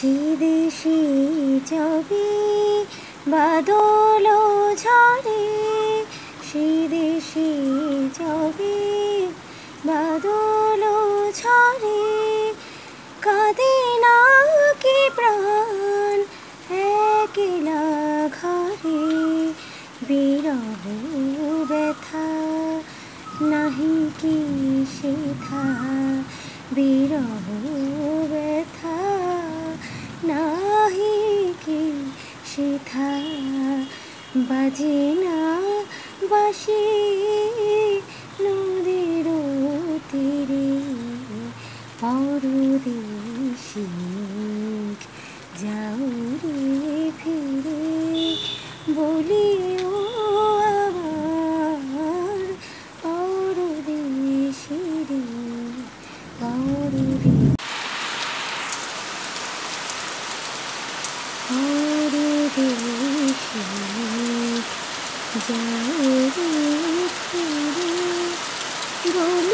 দেশে যাবে বাদল ঝরে, সেই দেশে যাবে বাদল ঝরে। কাঁদে না কি প্রাণ একলা ঘরে, বিরহ ব্যথা নাহি কি সেথা, বিরহ ব্যথা নাহি কি সেথা। বাজে না বাঁশি নদীর তীরে, পরদেশী যাও রে ফিরে, বলিও আমার পরদেশী রে, পরদেশী যাও রে ফিরে,